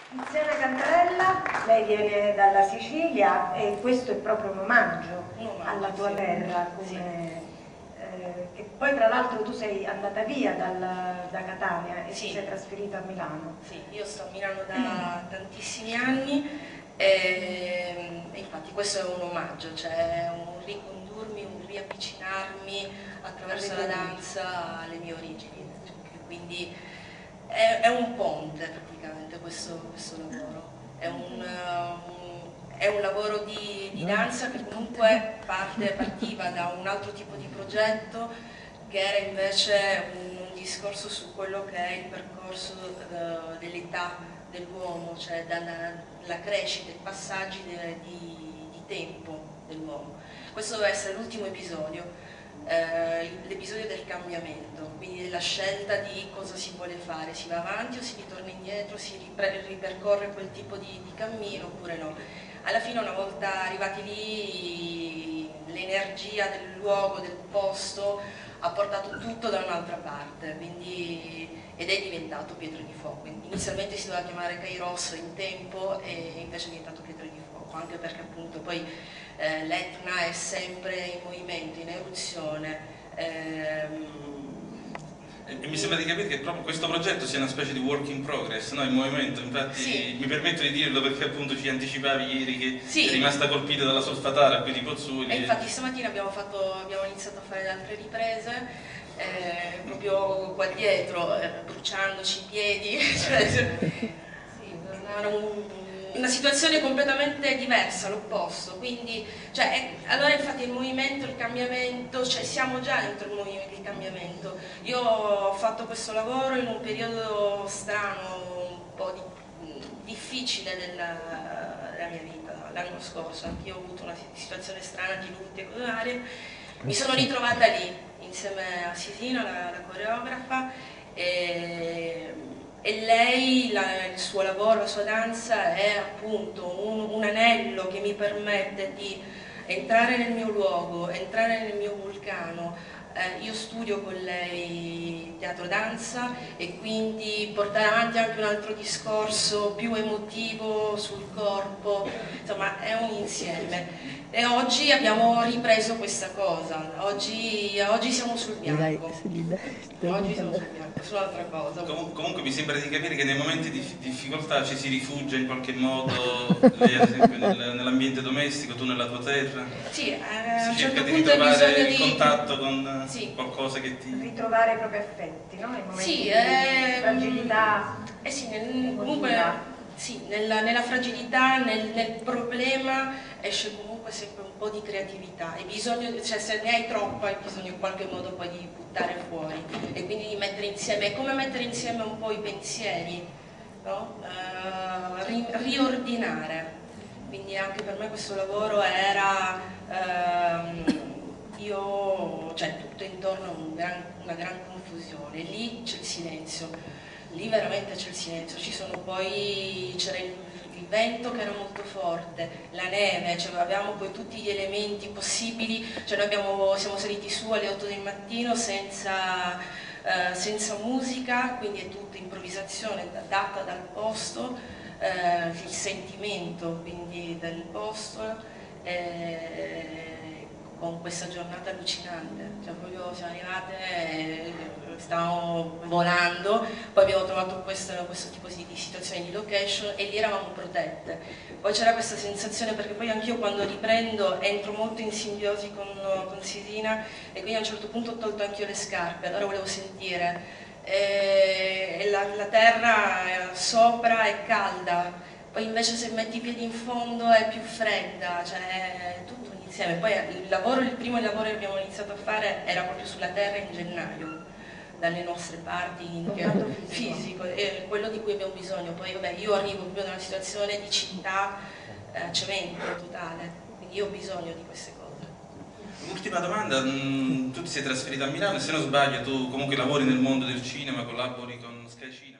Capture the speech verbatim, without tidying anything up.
Tiziana Cantarella, lei viene dalla Sicilia e questo è proprio un omaggio, un omaggio alla tua sì. terra, come, sì. eh, che poi tra l'altro tu sei andata via dal, da Catania e sì. ti sei trasferita a Milano. Sì, io sto a Milano da tantissimi anni e, e infatti questo è un omaggio, cioè un ricondurmi, un riavvicinarmi attraverso la danza alle mie origini, quindi è, è un ponte praticamente questo, questo lavoro, è un, um, è un lavoro di, di danza che comunque parte, partiva da un altro tipo di progetto che era invece un, un discorso su quello che è il percorso uh, dell'età dell'uomo, cioè dalla crescita, i passaggi de, di, di tempo dell'uomo. Questo deve essere l'ultimo episodio. Eh, l'episodio del cambiamento, quindi della scelta di cosa si vuole fare, si va avanti o si ritorna indietro, si ripercorre quel tipo di, di cammino oppure no. Alla fine, una volta arrivati lì, l'energia del luogo, del posto ha portato tutto da un'altra parte, quindi, ed è diventato Pietre di Fuoco. Inizialmente si doveva chiamare Kairos in tempo e invece è diventato Pietre di Fuoco, anche perché appunto poi eh, l'Etna è sempre in movimento, in eruzione. Ehm, E mi sembra di capire che proprio questo progetto sia una specie di work in progress, no? In movimento, infatti sì. mi permetto di dirlo perché appunto ci anticipavi ieri che sì. è rimasta colpita dalla Solfatara qui di Pozzuoli. E infatti stamattina abbiamo, fatto, abbiamo iniziato a fare altre riprese, eh, proprio qua dietro, eh, bruciandoci i piedi, cioè, sì, era un, una situazione completamente diversa, l'opposto, quindi, cioè, è, allora infatti il movimento, il cambiamento, cioè siamo già dentro il movimento, il cambiamento. Io ho fatto questo lavoro in un periodo strano, un po' di, difficile della, della mia vita, l'anno scorso, anch'io ho avuto una situazione strana di lutte e cose varie, mi sono ritrovata lì, insieme a Sisina, la, la coreografa, e, e lei, la, il suo lavoro, la sua danza è appunto un, un anello che mi permette di entrare nel mio luogo, entrare nel mio vulcano. Eh, io studio con lei teatro danza e quindi portare avanti anche un altro discorso più emotivo sul corpo, insomma è un insieme. E oggi abbiamo ripreso questa cosa, oggi, oggi siamo sul bianco, oggi siamo sul bianco, su un'altra cosa. Com comunque mi sembra di capire che nei momenti di difficoltà ci si rifugia in qualche modo, lei ad esempio nel, nell'ambiente domestico, tu nella tua terra, sì, eh, si certo cerca di ritrovare il di... contatto con sì. qualcosa che ti... Ritrovare i propri affetti, no? Nei momenti sì, di eh, fragilità. Eh sì, nel, comunque... Sì, nella, nella fragilità, nel, nel problema esce comunque sempre un po' di creatività e bisogno, cioè se ne hai troppa hai bisogno in qualche modo poi di buttare fuori e quindi di mettere insieme, è come mettere insieme un po' i pensieri, no? uh, ri, riordinare, quindi anche per me questo lavoro era, uh, io, cioè tutto intorno a un gran, una gran confusione, lì c'è il silenzio. Lì veramente c'è il silenzio, ci sono poi, c'era il, il vento che era molto forte, la neve, cioè avevamo poi tutti gli elementi possibili, cioè noi abbiamo, siamo saliti su alle otto del mattino senza, eh, senza musica, quindi è tutta improvvisazione data dal posto, eh, il sentimento quindi del posto, eh, con questa giornata allucinante, cioè proprio siamo arrivate, eh, stavamo volando, poi abbiamo trovato questo, questo tipo di, di situazioni di location e lì eravamo protette. Poi c'era questa sensazione, perché poi anch'io quando riprendo entro molto in simbiosi con, con Sisina e quindi a un certo punto ho tolto anch'io le scarpe, allora volevo sentire, e la, la terra sopra è calda, poi invece se metti i piedi in fondo è più fredda, cioè è tutto insieme. Poi il, lavoro, il primo lavoro che abbiamo iniziato a fare era proprio sulla terra in gennaio, dalle nostre parti, in fisico, fisico, è quello di cui abbiamo bisogno. Poi vabbè, io arrivo proprio da una situazione di città, eh, cemento totale, quindi io ho bisogno di queste cose. Ultima domanda, tu ti sei trasferita a Milano e se non sbaglio tu comunque lavori nel mondo del cinema, collabori con Sky Cinema.